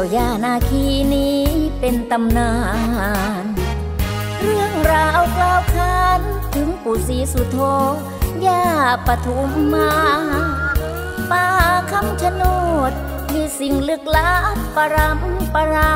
าย่านาคีนี้เป็นตำนานเรื่องราวกล่าวขานถึงปู่ศรีสุโธย่าปทุมมาป่าคำชะโนดมีสิ่งลึกลับปรำปรา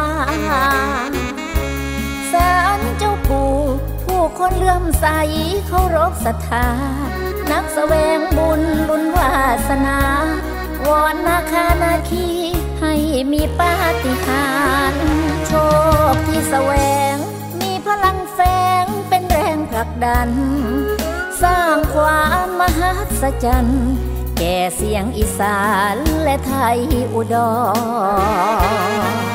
ศาลเจ้าปู่ผู้คนเลื่อมใสเคารพศรัทธานักแสวงบุญลุ้นวาสนาวอนนาคานาคีให้มีปาฏิหาริย์โชคที่แสวงมีพลังแฝงเป็นแรงผลักดันสร้างความมหัศจรรย์แก่เสียงอีสานและไทยอุดร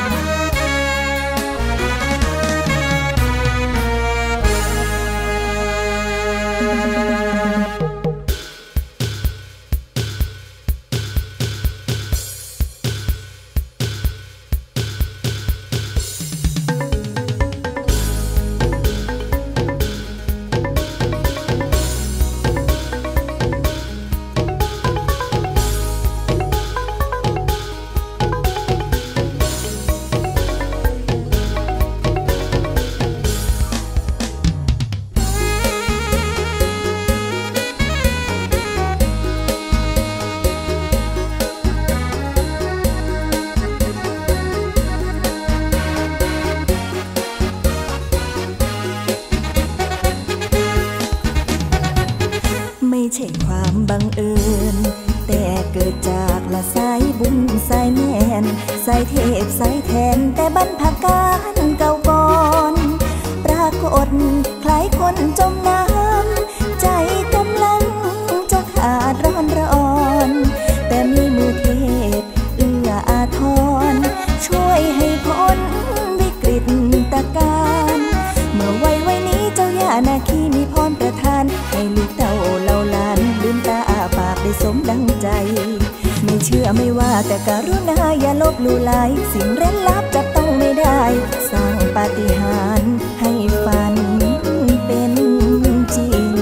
ไม่ใช่ความบังเอิญแต่เกิดจากละสายบุญสายแม่นสายเทพสายแทนแต่บรรพการเก่าก่อนปรากฏคล้ายคนจมน้ำใจกำลังจะขาดร้อนแต่มีมือเทพเอื้ออาทรช่วยให้พ้นวิกฤตการเมื่อวัยนี้เจ้าย่านาคีมีพรประทานให้ลูกเต่าเล่าล้านลืมตาอ้าปากได้สมดังใจไม่เชื่อไม่ว่าแต่กรุณาอย่าลบลู่ลายสิ่งเร้นลับจับต้องไม่ได้สร้างปาฏิหาริย์ให้ฝันเป็นจริง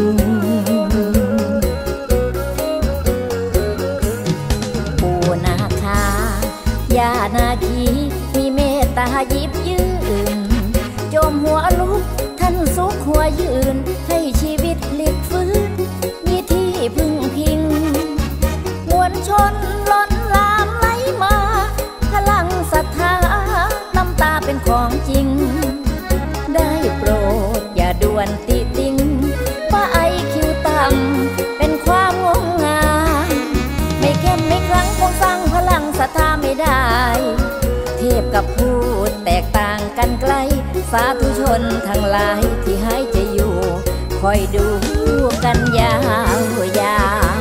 ปู่นาคาย่านาคีมีเมตตายิบยืนโจมหัวลุกท่านสุขหัวยืนให้ชีวิตพลิกฟื้นมีที่พึ่งพิงมวลชนล้นหลามไหลมาพลังศรัทธาน้ำตาเป็นของจริงได้โปรดอย่าด่วนติติงว่าไอคิวต่ำเป็นความงมงายไม่เข้มไม่ครั้งคงสร้างพลังศรัทธาไม่ได้เทพกับพูดแตกต่างกันไกลสาธุชนทั้งหลายที่ให้จะอยู่คอยดูกันยาวยาว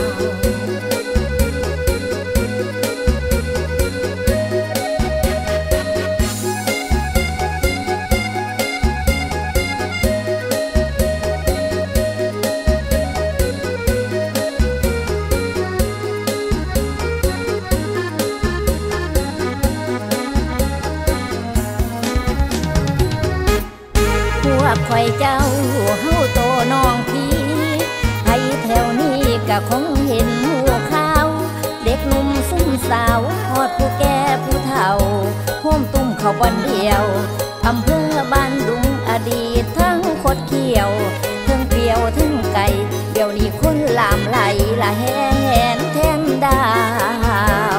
คอยเจ้าเฮาโตน้องพี่ให้แถวนี้ก็คงเห็นหัวข่าวเด็กหนุ่มซุ่มสาวฮอดผู้แก่ผู้เฒ่าโฮมตุ้มเขาบอนเดียวอำเภอบ้านดุงอดีตทั้งคดเขียวทั้งเปรียวทั้งไก่เดี๋ยวนี้คนลามไหลละแหนแทนดาว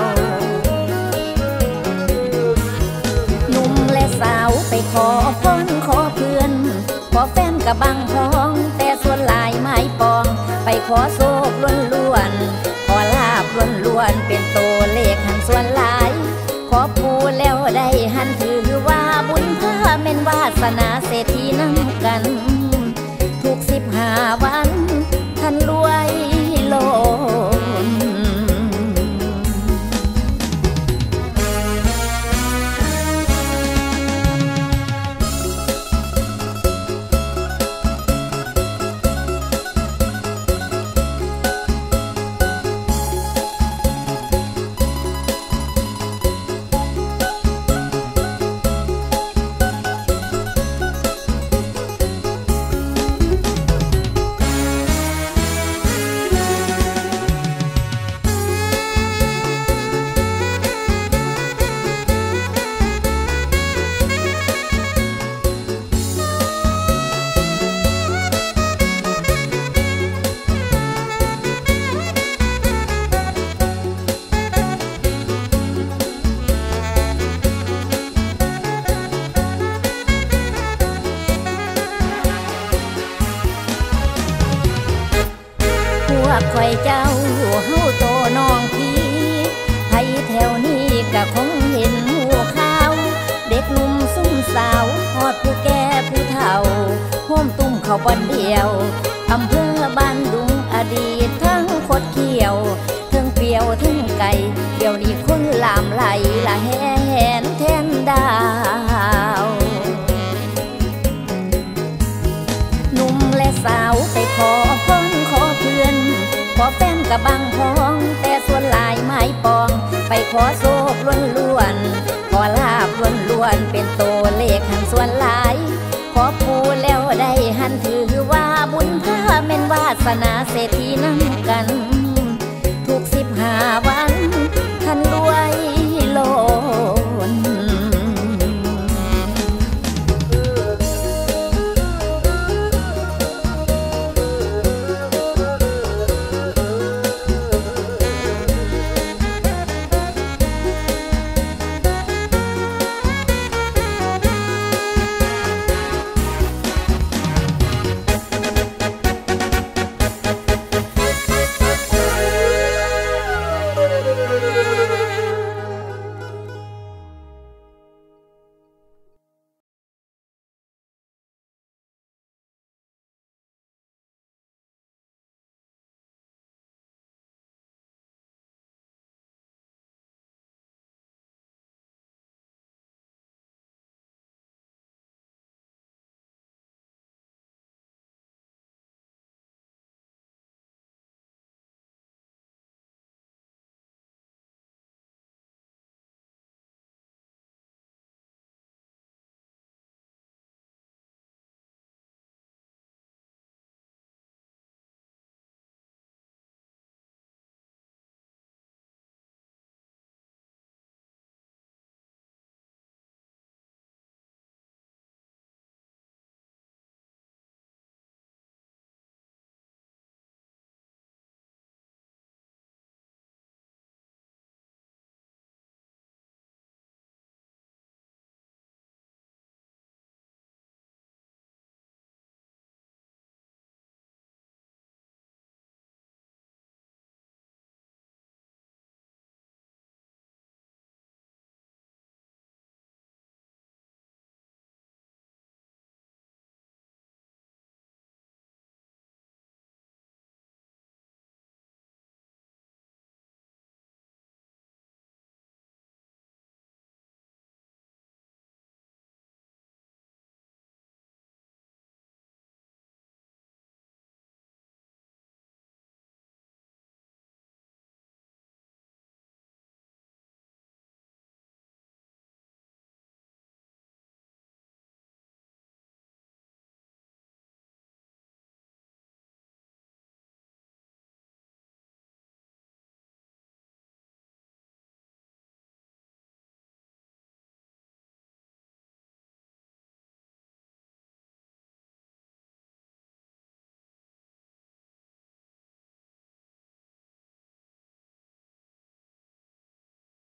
หนุ่มและสาวไปขอพรขอเพื่อนขอแฟนกับบังพร้องแต่ส่วนหลายไม้ปองไปขอโชคล้วนขอลาบล้วนเป็นตัวเลขหันส่วนหลายขอปูแล้วได้หันถือว่าบุญพาแม่นวาสนาเศรษฐีนั่งกันทุก15 วันท่านรวยล้นคกข่อยเจ้าเฮาโตน้องพี่ไผแถวนี้ก็คงเห็นหูข่าวเด็กหนุ่มซุ่มสาวฮอดผู้แก่ผู้เฒ่าโฮมตุ้มเขาบอนเดียวอำเภอบ้านดุงอดีตทั้งคดเขียวทั้งเปรียวทั้งไก่เดี๋ยวนี้คนลามไหลละแห่แหนแทนดาวหนุ่มและสาวไปขอพรขอเพื่อนขอแฟนกับบางพ้องแต่ส่วนหลายไม้ปองไปขอโชคล้วนๆขอลาบล้วนๆเป็นตัวเลขหันส่วนหลายขอปูแล้วได้หันถือว่าบุญพาแม่นวาสนาเศรษฐีน้ำ